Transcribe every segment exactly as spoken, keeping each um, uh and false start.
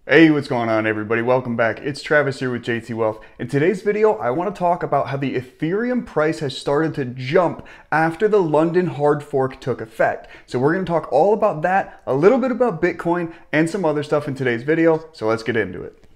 Hey, what's going on everybody? Welcome back. It's Travis here with J T Wealth. In today's video, I want to talk about how the Ethereum price has started to jump after the London hard fork took effect. So we're going to talk all about that, a little bit about Bitcoin, and some other stuff in today's video. So let's get into it.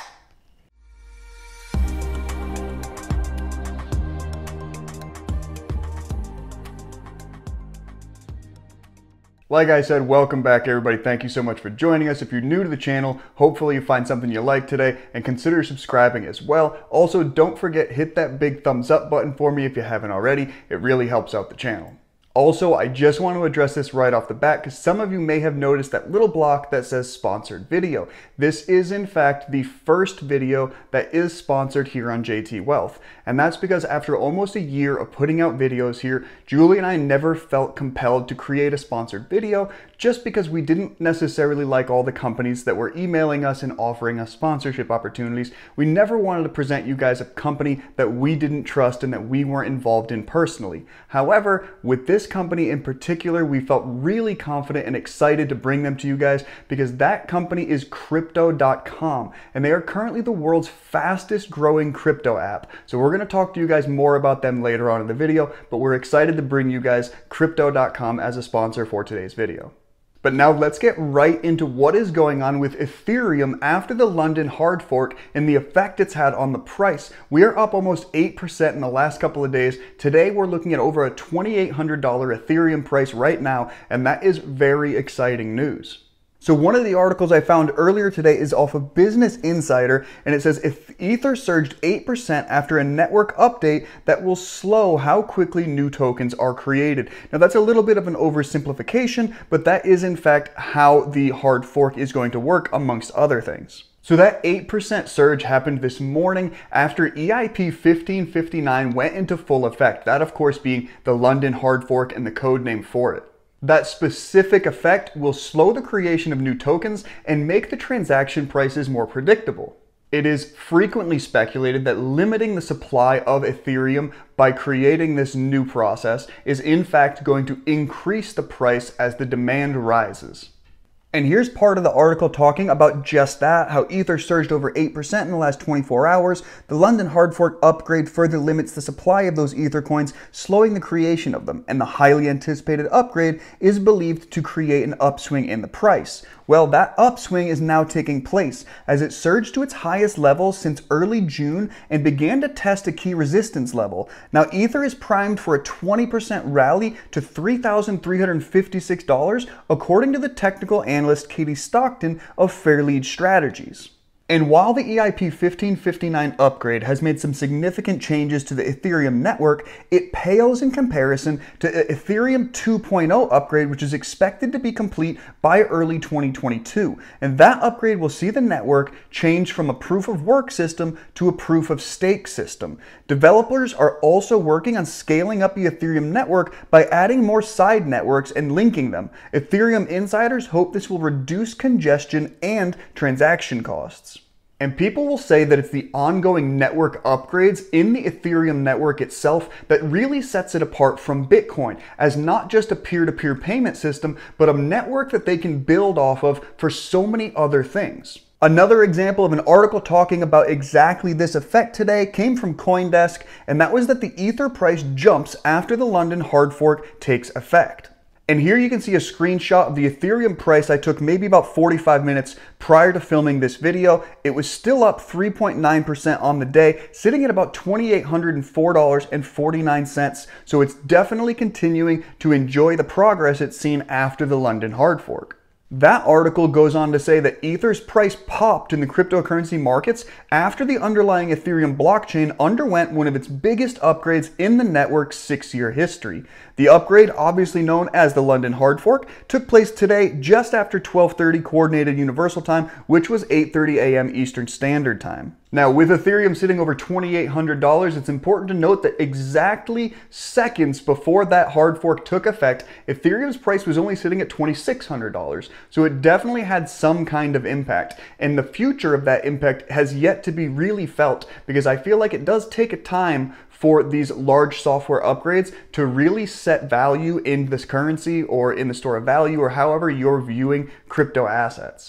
Like I said, welcome back everybody. Thank you so much for joining us. If you're new to the channel, hopefully you find something you like today and consider subscribing as well. Also, don't forget, hit that big thumbs up button for me if you haven't already. It really helps out the channel. Also, I just want to address this right off the bat because some of you may have noticed that little block that says sponsored video. This is in fact the first video that is sponsored here on J T Wealth. And that's because after almost a year of putting out videos here, Julie and I never felt compelled to create a sponsored video just because we didn't necessarily like all the companies that were emailing us and offering us sponsorship opportunities. We never wanted to present you guys a company that we didn't trust and that we weren't involved in personally. However, with this company in particular, we felt really confident and excited to bring them to you guys because that company is crypto dot com and they are currently the world's fastest growing crypto app. So we're going to talk to you guys more about them later on in the video, but we're excited to bring you guys crypto dot com as a sponsor for today's video. But now let's get right into what is going on with Ethereum after the London hard fork and the effect it's had on the price. We are up almost eight percent in the last couple of days. Today we're looking at over a twenty-eight hundred dollar Ethereum price right now, and that is very exciting news. So one of the articles I found earlier today is off of Business Insider, and it says if Ether surged eight percent after a network update that will slow how quickly new tokens are created. Now that's a little bit of an oversimplification, but that is in fact how the hard fork is going to work amongst other things. So that eight percent surge happened this morning after E I P fifteen fifty-nine went into full effect. That of course being the London hard fork and the code name for it. That specific effect will slow the creation of new tokens and make the transaction prices more predictable. It is frequently speculated that limiting the supply of Ethereum by creating this new process is in fact going to increase the price as the demand rises. And here's part of the article talking about just that, how Ether surged over eight percent in the last twenty-four hours. The London hard fork upgrade further limits the supply of those Ether coins, slowing the creation of them. And the highly anticipated upgrade is believed to create an upswing in the price. Well, that upswing is now taking place as it surged to its highest level since early June and began to test a key resistance level. Now, Ether is primed for a twenty percent rally to three thousand three hundred fifty-six dollars, according to the technical analyst Katie Stockton of Fairlead Strategies. And while the E I P fifteen fifty-nine upgrade has made some significant changes to the Ethereum network, it pales in comparison to Ethereum two point oh upgrade, which is expected to be complete by early twenty twenty-two. And that upgrade will see the network change from a proof of work system to a proof of stake system. Developers are also working on scaling up the Ethereum network by adding more side networks and linking them. Ethereum insiders hope this will reduce congestion and transaction costs. And people will say that it's the ongoing network upgrades in the Ethereum network itself that really sets it apart from Bitcoin as not just a peer-to-peer payment system, but a network that they can build off of for so many other things. Another example of an article talking about exactly this effect today came from CoinDesk, and that was that the Ether price jumps after the London hard fork takes effect. And here you can see a screenshot of the Ethereum price I took maybe about forty-five minutes prior to filming this video. It was still up three point nine percent on the day, sitting at about two thousand eight hundred four dollars and forty-nine cents. So it's definitely continuing to enjoy the progress it's seen after the London hard fork. That article goes on to say that Ether's price popped in the cryptocurrency markets after the underlying Ethereum blockchain underwent one of its biggest upgrades in the network's six-year history. The upgrade, obviously known as the London hard fork, took place today just after twelve thirty Coordinated Universal Time, which was eight thirty a m Eastern Standard Time. Now, with Ethereum sitting over two thousand eight hundred dollars, it's important to note that exactly seconds before that hard fork took effect, Ethereum's price was only sitting at two thousand six hundred dollars. So it definitely had some kind of impact. And the future of that impact has yet to be really felt because I feel like it does take a time for these large software upgrades to really set value in this currency or in the store of value or however you're viewing crypto assets.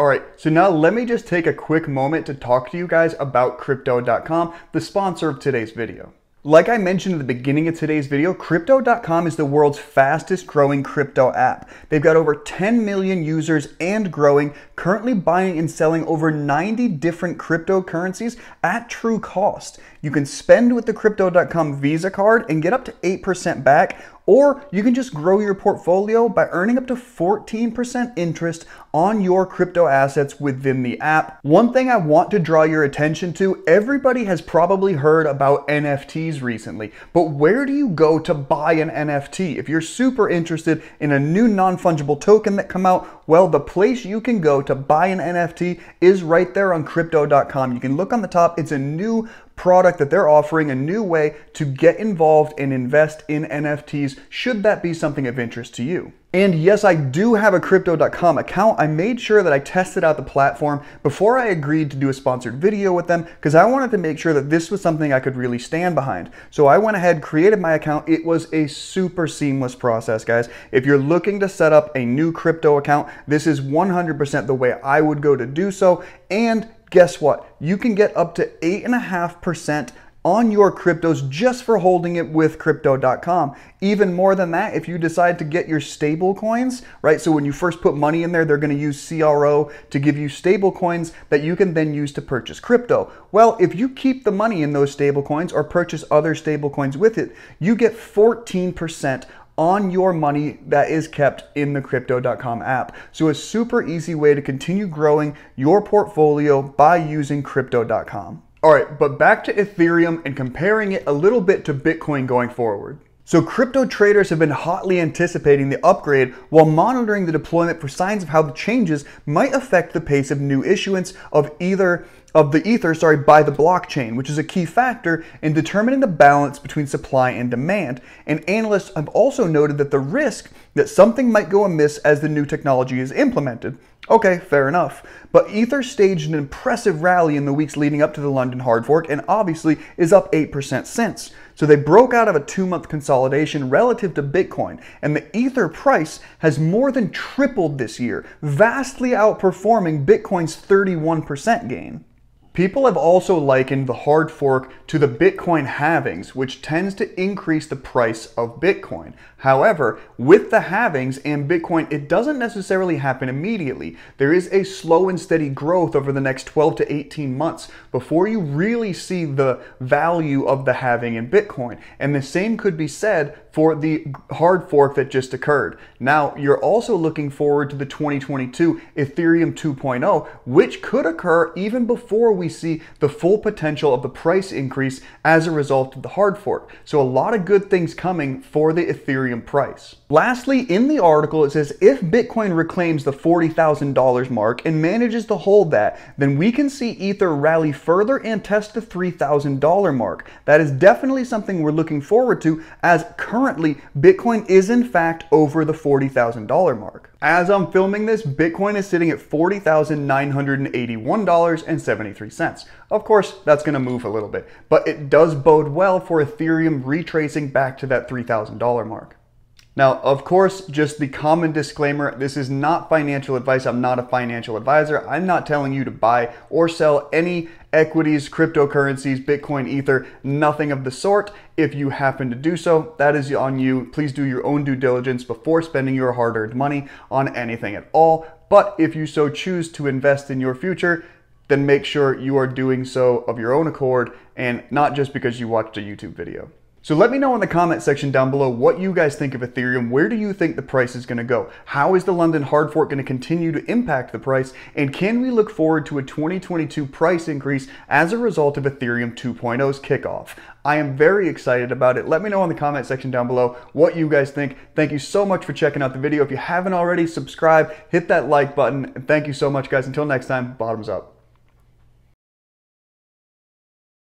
All right, so now let me just take a quick moment to talk to you guys about crypto dot com, the sponsor of today's video. Like I mentioned at the beginning of today's video, crypto dot com is the world's fastest growing crypto app. They've got over ten million users and growing, currently buying and selling over ninety different cryptocurrencies at true cost. You can spend with the crypto dot com Visa card and get up to eight percent back, or you can just grow your portfolio by earning up to fourteen percent interest on your crypto assets within the app. One thing I want to draw your attention to, everybody has probably heard about N F Ts recently, but where do you go to buy an N F T? If you're super interested in a new non-fungible token that come out, well, the place you can go to buy an N F T is right there on crypto dot com. You can look on the top, it's a new product that they're offering, a new way to get involved and invest in N F Ts, should that be something of interest to you. And yes, I do have a crypto dot com account. I made sure that I tested out the platform before I agreed to do a sponsored video with them, because I wanted to make sure that this was something I could really stand behind. So I went ahead, created my account. It was a super seamless process, guys. If you're looking to set up a new crypto account, this is one hundred percent the way I would go to do so. And guess what? You can get up to eight point five percent on your cryptos just for holding it with crypto dot com. Even more than that, if you decide to get your stable coins, right? So when you first put money in there, they're gonna use C R O to give you stable coins that you can then use to purchase crypto. Well, if you keep the money in those stable coins or purchase other stable coins with it, you get fourteen percent on your money that is kept in the crypto dot com app. So a super easy way to continue growing your portfolio by using crypto dot com. All right, but back to Ethereum and comparing it a little bit to Bitcoin going forward. So crypto traders have been hotly anticipating the upgrade while monitoring the deployment for signs of how the changes might affect the pace of new issuance of either of the Ether, sorry, by the blockchain, which is a key factor in determining the balance between supply and demand. And analysts have also noted that the risk that something might go amiss as the new technology is implemented. Okay, fair enough. But Ether staged an impressive rally in the weeks leading up to the London hard fork and obviously is up eight percent since. So they broke out of a two-month consolidation relative to Bitcoin, and the Ether price has more than tripled this year, vastly outperforming Bitcoin's thirty-one percent gain. People have also likened the hard fork to the Bitcoin halvings, which tends to increase the price of Bitcoin. However, with the halvings and Bitcoin, it doesn't necessarily happen immediately. There is a slow and steady growth over the next twelve to eighteen months before you really see the value of the halving in Bitcoin. And the same could be said for the hard fork that just occurred. Now, you're also looking forward to the twenty twenty-two Ethereum two point oh, which could occur even before we see the full potential of the price increase as a result of the hard fork. So a lot of good things coming for the Ethereum price. Lastly, in the article, it says if Bitcoin reclaims the forty thousand dollar mark and manages to hold that, then we can see Ether rally further and test the three thousand dollar mark. That is definitely something we're looking forward to, as currently Bitcoin is in fact over the forty thousand dollar mark. As I'm filming this, Bitcoin is sitting at forty thousand nine hundred eighty-one dollars and seventy-three cents. Of course, that's going to move a little bit, but it does bode well for Ethereum retracing back to that three thousand dollar mark. Now, of course, just the common disclaimer, this is not financial advice. I'm not a financial advisor. I'm not telling you to buy or sell any equities, cryptocurrencies, Bitcoin, Ether, nothing of the sort. If you happen to do so, that is on you. Please do your own due diligence before spending your hard-earned money on anything at all. But if you so choose to invest in your future, then make sure you are doing so of your own accord and not just because you watched a YouTube video. So let me know in the comment section down below what you guys think of Ethereum. Where do you think the price is going to go? How is the London hard fork going to continue to impact the price? And can we look forward to a twenty twenty-two price increase as a result of Ethereum two point oh's kickoff? I am very excited about it. Let me know in the comment section down below what you guys think. Thank you so much for checking out the video. If you haven't already, subscribe, hit that like button. And thank you so much, guys. Until next time, bottoms up.